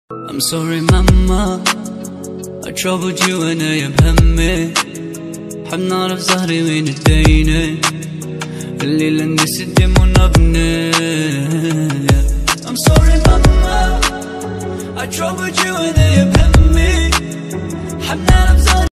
I'm sorry mama I troubled you وانا يا بهمي حب نعرف ظهري وين اديني الليلة الناس يدمونا بني I'm sorry mama I troubled you وانا يا بهمي حب نعرف